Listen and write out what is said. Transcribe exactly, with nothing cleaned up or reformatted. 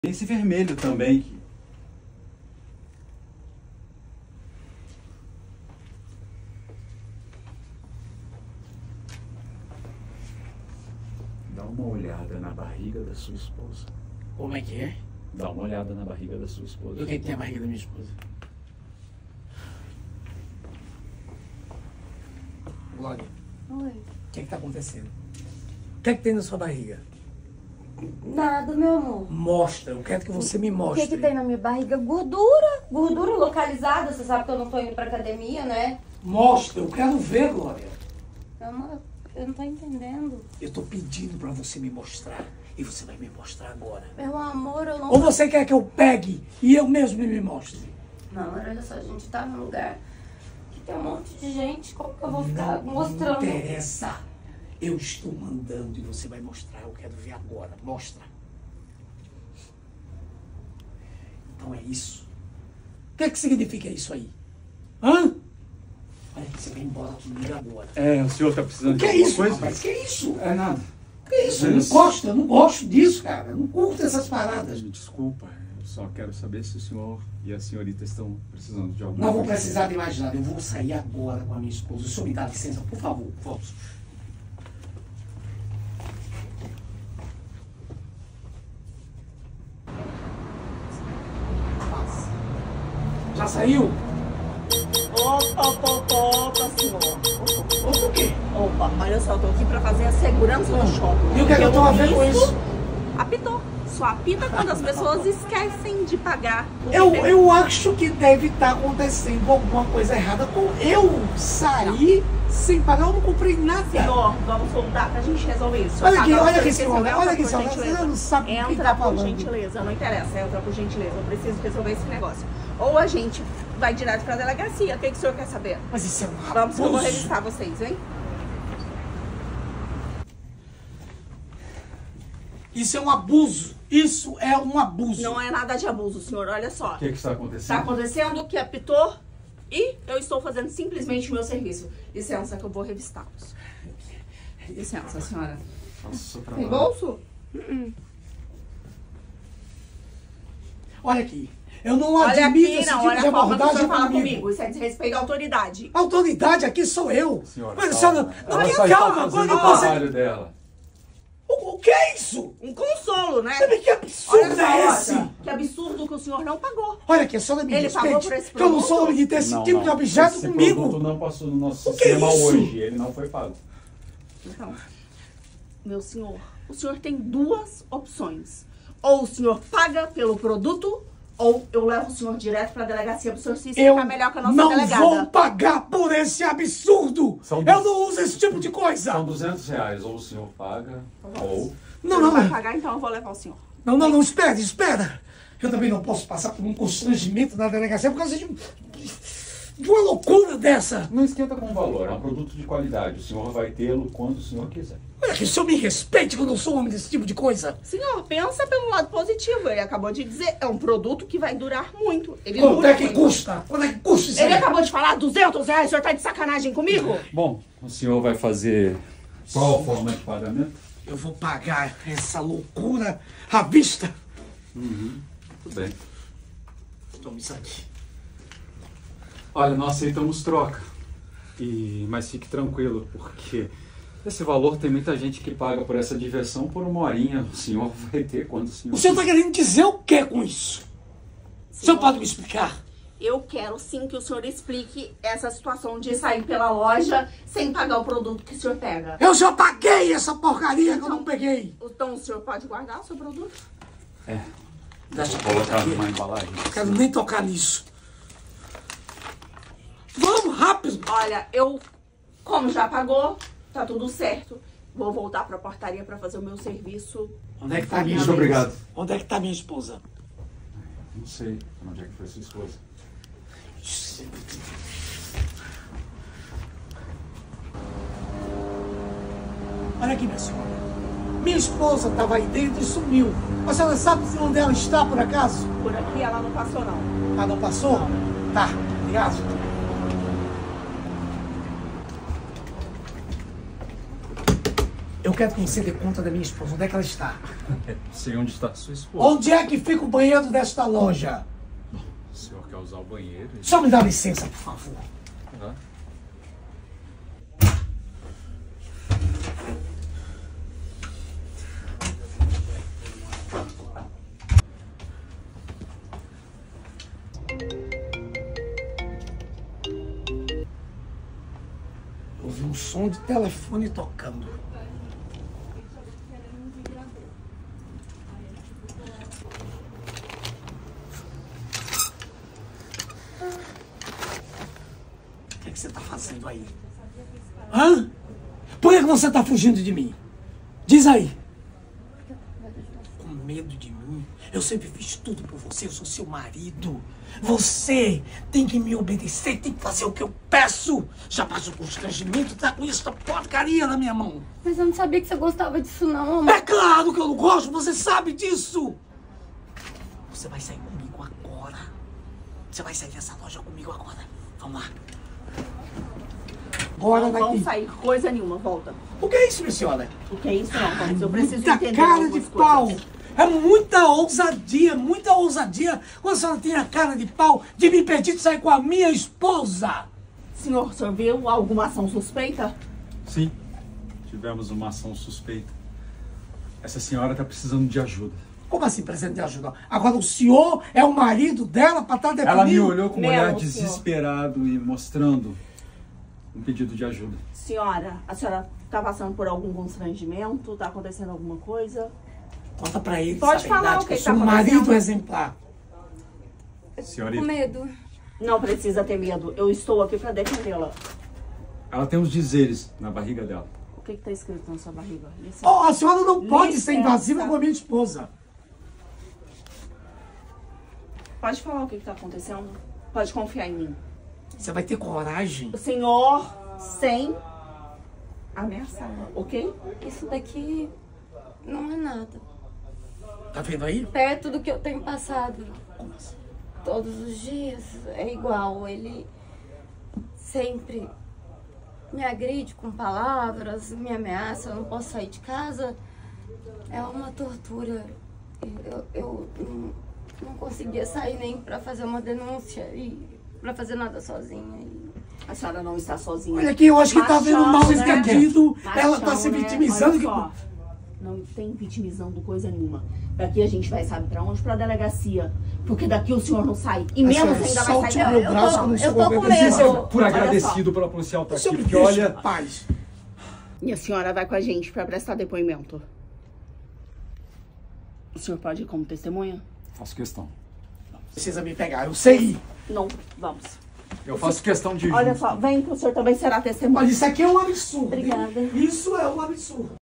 Tem esse vermelho também. Dá uma olhada na barriga da sua esposa. Como é que é? Dá uma olhada na barriga da sua esposa. O que, é que tem a barriga da minha esposa? Glória, Oi. o que é que tá acontecendo? O que é que tem na sua barriga? Nada, meu amor. Mostra, eu quero que você me O mostre. que que tem na minha barriga? Gordura. Gordura localizada. Você sabe que eu não tô indo pra academia, né? Mostra, eu quero ver, Glória. Meu amor, eu não tô entendendo. Eu tô pedindo pra você me mostrar. E você vai me mostrar agora. Meu amor, eu não... Ou você quer que eu pegue e eu mesmo me mostre? Não, amor, olha só, a gente tá num lugar que tem um monte de gente. Como que eu vou ficar Não mostrando? interessa. Eu estou mandando e você vai mostrar. Eu quero ver agora. Mostra. Então é isso. O que é que significa isso aí? Hã? Olha que você vai embora comigo agora. É, o senhor tá precisando O de que é alguma isso, coisa? rapaz? O que é isso? É nada. O que é isso? Eu não gosto, eu não gosto disso, cara. Eu não curto essas paradas. Me desculpa, eu só quero saber se o senhor e a senhorita estão precisando de alguma Não vou coisa. precisar de mais nada. Eu vou sair agora com a minha esposa. O senhor me dá licença, por favor. Vamos. Já saiu? Opa, opa, opa, opa, senhor. Opa, Ou por quê? opa, olha só, eu tô aqui pra fazer a segurança do shopping. E o que é que eu tô a ver com isso? Apitou. Só apita quando as pessoas esquecem de pagar. o Eu, que tem. eu acho que deve estar acontecendo alguma coisa errada com eu sair sem pagar. Eu não comprei nada. Senhor, vamos voltar pra gente resolver isso. Olha aqui, Pagar, olha você aqui, esqueceu, senhora, entra olha aqui, por senhora, gentileza. você não sabe com quem Entra tá por falando. gentileza, não interessa, entra por gentileza. Eu preciso resolver esse negócio. Ou a gente vai direto pra delegacia. O que, que o senhor quer saber? Mas isso é um Vamos que eu vou abuso. revistar vocês, hein? Isso é um abuso. Isso é um abuso. Não é nada de abuso, senhor. Olha só. O que é que está Está acontecendo? acontecendo que apitou e eu estou fazendo simplesmente o meu serviço. Licença que eu vou revistá-los. Licença, senhora. Nossa, pra Tem lá. bolso? Olha aqui. Eu não Olha admito aqui, esse não. tipo Olha de a forma que o abordagem senhor fala comigo. comigo. Isso é desrespeito à autoridade. A autoridade aqui sou eu. Senhora, Mas a calma. senhora... Não, Ela tenha só está calma. fazendo Quando o você... trabalho dela. O, o que é isso? Um consolo, né? Sabe que Olha absurdo só, é esse? olha, que absurdo que o senhor não pagou. Olha aqui, a senhora me Ele pagou respeite, por esse que eu não sou produto? homem de ter esse Não, tipo não. de objeto Esse comigo. produto não passou no nosso O que é sistema isso? hoje. Ele não foi pago. Então, meu senhor, o senhor tem duas opções. Ou o senhor paga pelo produto, ou eu levo o senhor direto pra delegacia pro senhor se Eu explicar melhor com a nossa não delegada. vou pagar por esse absurdo. São Eu dos- não uso esse tipo de coisa. São duzentos reais. Ou o senhor paga, ou... Não, Se não, vai não. pagar, então eu vou levar o senhor. Não, não, não, espera, espera. Eu também não posso passar por um constrangimento na delegacia por causa de, de uma loucura dessa. Não esquenta com o valor. É um produto de qualidade. O senhor vai tê-lo quando o senhor quiser. Olha que o senhor me respeite que eu não sou homem desse tipo de coisa. Senhor, pensa pelo lado positivo. Ele acabou de dizer, é um produto que vai durar muito. Ele Quanto dura é que muito. custa? Quanto é que custa isso Ele aí? acabou de falar duzentos reais, o senhor tá de sacanagem comigo? Bom, o senhor vai fazer qual forma de pagamento? Eu vou pagar essa loucura à vista. Tudo bem. Toma isso aqui. Olha, nós aceitamos troca. E, mas fique tranquilo, porque esse valor tem muita gente que paga por essa diversão por uma horinha. O senhor vai ter quando o senhor... O senhor está querendo dizer o que com isso? O senhor pode me explicar? Eu quero sim que o senhor explique essa situação de sair pela loja sem pagar o produto que o senhor pega. Eu já paguei essa porcaria que eu não peguei. Então o senhor pode guardar o seu produto? É, Deixa eu vou colocar aqui. numa embalagem. Não quero nem tocar nisso. Vamos, rápido. Olha, eu, como já pagou, tá tudo certo. Vou voltar pra portaria pra fazer o meu serviço. Onde é que tá minha Muito obrigado. Onde é que tá minha esposa? Não sei onde é que foi sua esposa. Olha aqui, minha senhora. Minha esposa estava aí dentro e sumiu. A senhora sabe onde ela está, por acaso? Por aqui ela não passou, não. Ah, não passou? Tá, obrigado. Eu quero que você dê conta da minha esposa. Onde é que ela está? Não sei onde está a sua esposa. Onde é que fica o banheiro desta loja? O senhor quer usar o banheiro? Só me dá licença, por favor. Tá. Ouvi um som de telefone tocando. O que é que você está fazendo aí? Hã? Por que que você está fugindo de mim? Diz aí. Com medo de mim? Eu sempre fiz tudo por você, eu sou seu marido. Você tem que me obedecer, tem que fazer o que eu peço. Já passou constrangimento, tá com essa porcaria na minha mão. Mas eu não sabia que você gostava disso, não, amor. É claro que eu não gosto, você sabe disso. Você vai sair comigo agora. Você vai sair dessa loja comigo agora. Vamos lá. Bora Não daqui. vão sair coisa nenhuma, volta. O que é isso, minha senhora? O que é isso não, vamos. Eu preciso Muita entender cara de algumas pau. coisas. É muita ousadia, muita ousadia. Quando a senhora tem a cara de pau de me impedir de sair com a minha esposa. Senhor, o senhor viu alguma ação suspeita? Sim, tivemos uma ação suspeita. Essa senhora está precisando de ajuda. Como assim, presidente de ajuda? Agora o senhor é o marido dela para estar defendendo? Ela me olhou com um Melo, olhar senhor. desesperado e mostrando um pedido de ajuda. Senhora, a senhora tá passando por algum constrangimento? Tá acontecendo alguma coisa? Conta pra ele. Pode essa falar verdade, o que eu que sou tá um marido acontecendo. exemplar. Com Senhorita, medo. Não precisa ter medo. Eu estou aqui pra defendê-la. ela tem uns dizeres na barriga dela. O que que tá escrito na sua barriga? Licença. Oh, a senhora não pode ser Licença. invasiva com a minha esposa. Pode falar o que que tá acontecendo? Pode confiar em mim. Você vai ter coragem? O senhor sem ameaçar, ok? Isso daqui não é nada. Tá vendo aí? Perto do que eu tenho passado Como assim? todos os dias, é igual. Ele sempre me agride com palavras, me ameaça, eu não posso sair de casa. É uma tortura. Eu, eu não, não conseguia sair nem pra fazer uma denúncia e pra fazer nada sozinha. E... A senhora não está sozinha. Olha aqui, eu acho que tá Machão, vendo mal né? entendido. Ela tá Machão, se né? vitimizando. Olha só, não tem vitimizando coisa nenhuma. Daqui a gente vai, sabe pra onde? Pra delegacia. Porque daqui o senhor não sai. E A menos senhora ainda vai solte sair. meu Eu braço tô- que eu não eu sou tô com obediente. medo. Por Olha agradecido pela policial estar O senhor aqui, me porque deixa olha... em paz. E a senhora vai com a gente pra prestar depoimento. O senhor pode ir como testemunha? Faço questão. Precisa me pegar, eu sei. Não, vamos. Eu faço questão de ir Olha junto. só, vem que o senhor também será testemunha. Olha, isso aqui é um absurdo. Obrigada. Isso é um absurdo.